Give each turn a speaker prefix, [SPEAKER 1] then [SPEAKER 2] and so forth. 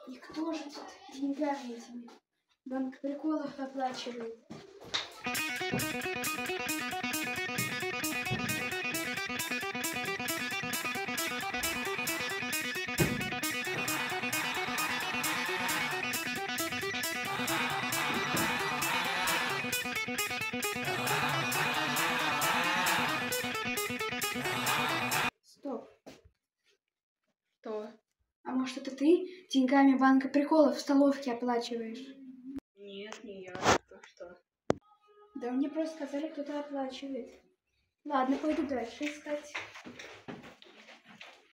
[SPEAKER 1] И кто же тут деньгами этими банк приколов оплачивает? Стоп.
[SPEAKER 2] Что?
[SPEAKER 1] А может, это ты деньгами банка приколов в столовке оплачиваешь?
[SPEAKER 2] Нет, не я. Что?
[SPEAKER 1] Да мне просто сказали, кто-то оплачивает. Ладно, пойду дальше искать.